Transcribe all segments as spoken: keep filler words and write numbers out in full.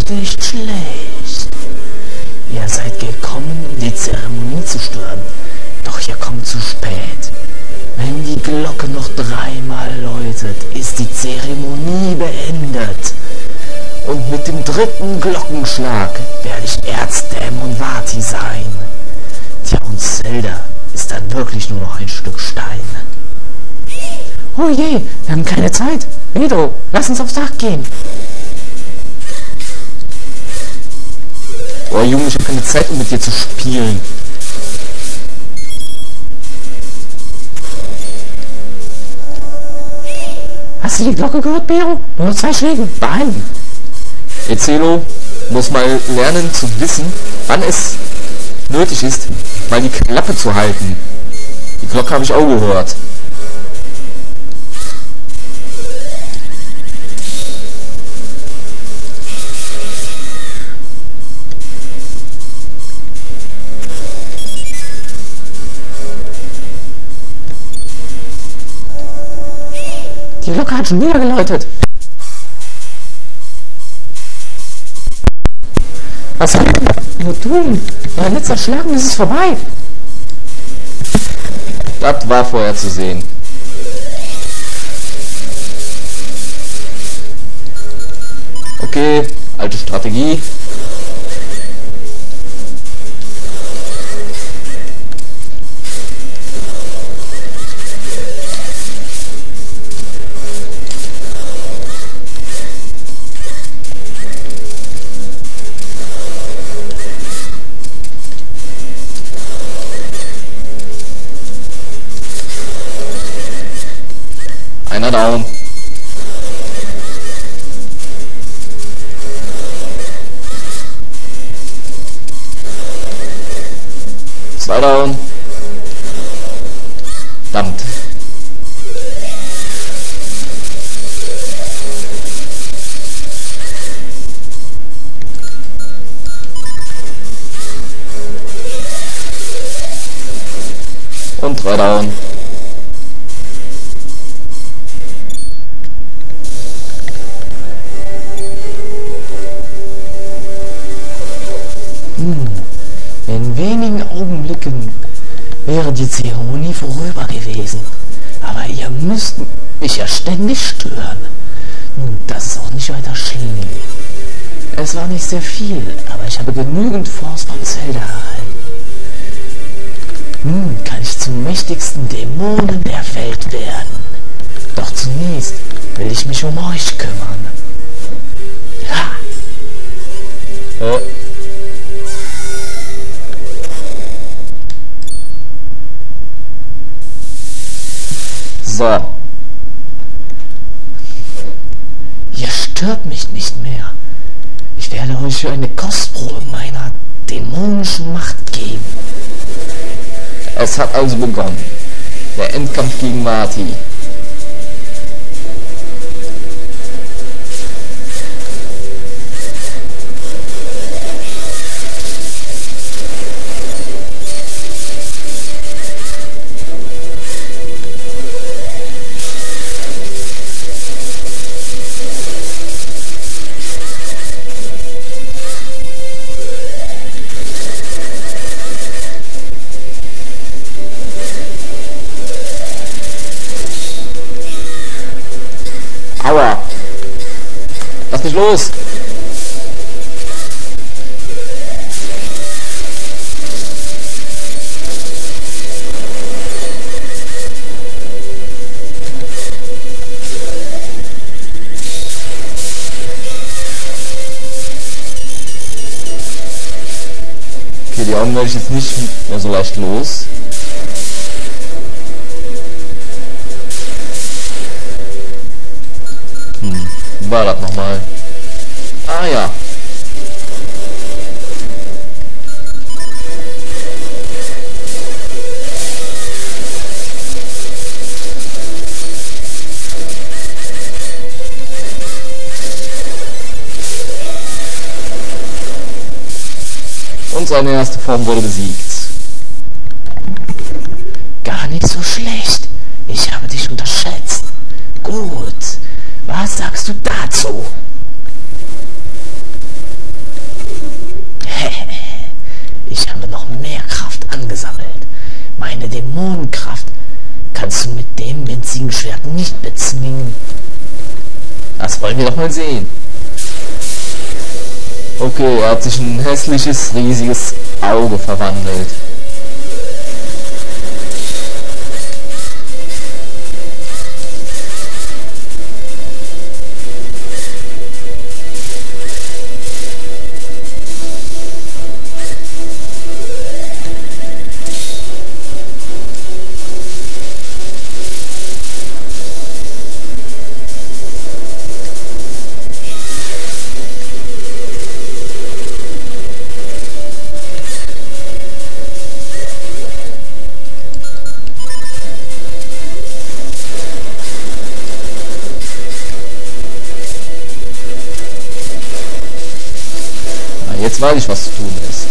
echt nicht schlecht. Ihr seid gekommen, um die Zeremonie zu stören. Doch ihr kommt zu spät. Wenn die Glocke noch dreimal läutet, ist die Zeremonie beendet. Und mit dem dritten Glockenschlag werde ich Erzdämon Vaati sein. Tja, und Zelda ist dann wirklich nur noch ein Stück Stein. Oh je, wir haben keine Zeit. Edo, lass uns aufs Dach gehen. Oh Junge, ich habe keine Zeit, um mit dir zu spielen. Hast du die Glocke gehört, Bero? Nur noch zwei Schläge. Beeilen. Ezelo muss mal lernen zu wissen, wann es nötig ist, mal die Klappe zu halten. Die Glocke habe ich auch gehört. Die Glocke hat schon wieder geläutet. Was soll ich nur tun? Mein letzter Schlag und es ist vorbei. Das war vorher zu sehen. Okay, alte Strategie. Einer down. Zwei down. Verdammt. Und drei down. In wenigen Augenblicken wäre die Zeremonie vorüber gewesen. Aber ihr müsst mich ja ständig stören. Nun, das ist auch nicht weiter schlimm. Es war nicht sehr viel, aber ich habe genügend Force von Zelda erhalten. Nun kann ich zum mächtigsten Dämonen der Welt werden. Doch zunächst will ich mich um euch kümmern. Ha! Äh. So. Ihr stört mich nicht mehr. Ich werde euch eine Kostprobe meiner dämonischen Macht geben. Es hat also begonnen. Der Endkampf gegen Vaati. Aua! Lass mich los! Okay, die Augen werde ich jetzt nicht mehr so leicht los. Hm, wie war das nochmal? Ah ja. Und seine erste Form wurde besiegt. Gar nicht so schlecht. Ich habe dich unterschätzt. Gut. Was sagst du dazu? keine Dämonenkraft. Kannst du mit dem winzigen Schwert nicht bezwingen. Das wollen wir doch mal sehen. Okay, er hat sich in ein hässliches, riesiges Auge verwandelt. Jetzt weiß ich, was zu tun ist.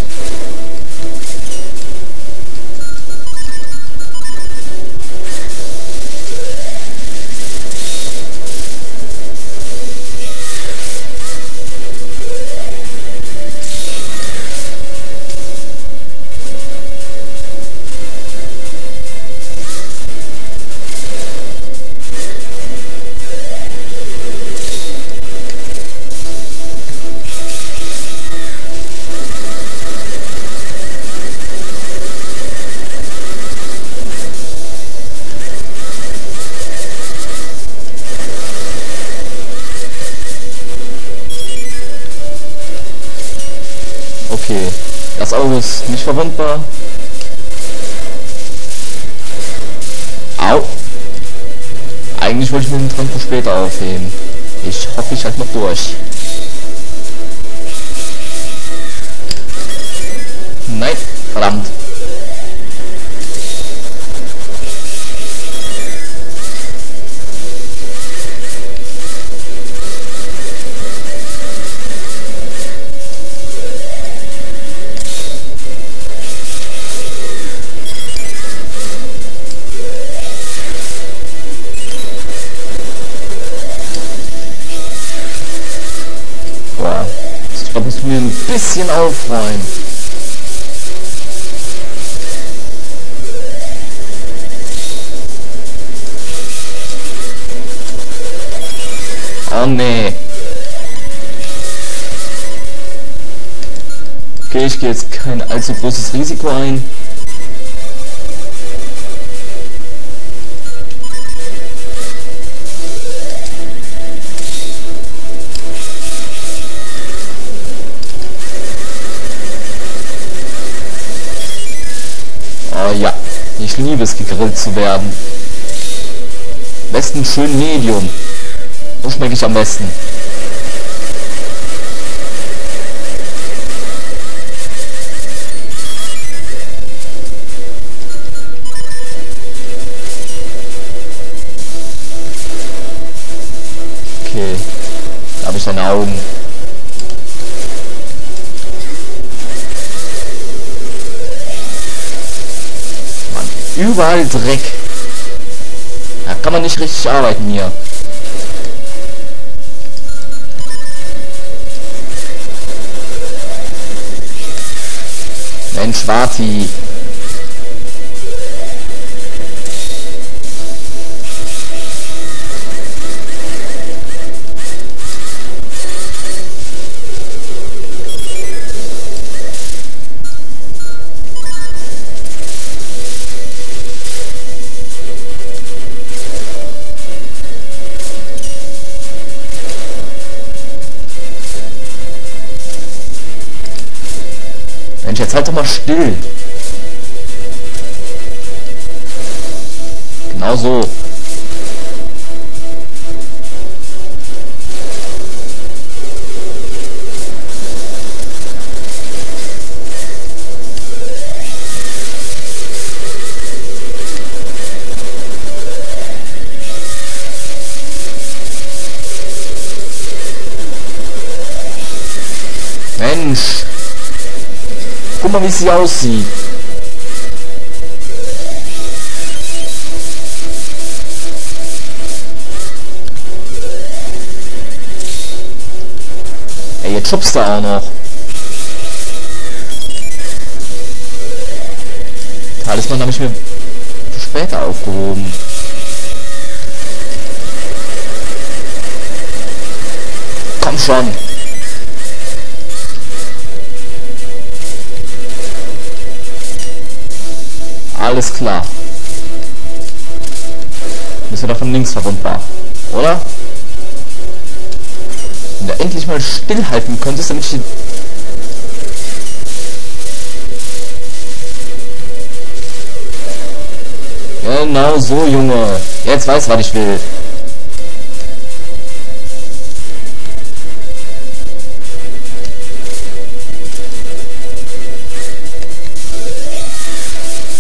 Okay, das Auge ist nicht verwundbar. Au! Eigentlich wollte ich mir den Trank für später aufheben. Ich hoffe, ich halte noch durch. Nein, verdammt. Da musst du mir ein bisschen aufräumen. Oh nee. Okay, ich gehe jetzt kein allzu großes Risiko ein. Oh ja, ich liebe es, gegrillt zu werden. Am besten schön Medium. So schmecke ich am besten. Okay, da habe ich deine Augen. Überall Dreck. Da kann man nicht richtig arbeiten hier. Mensch, Vati. Mensch, jetzt halt doch mal still. Genau so. Mensch. Guck mal, wie sie aussieht. Ey, jetzt schubst du auch noch. Talisman habe ich mir für später aufgehoben. Komm schon. Alles klar. Bist du davon links verwundbar, oder? Wenn du endlich mal stillhalten könntest, damit ich den... Genau so, Junge. Jetzt weißt du, was ich will.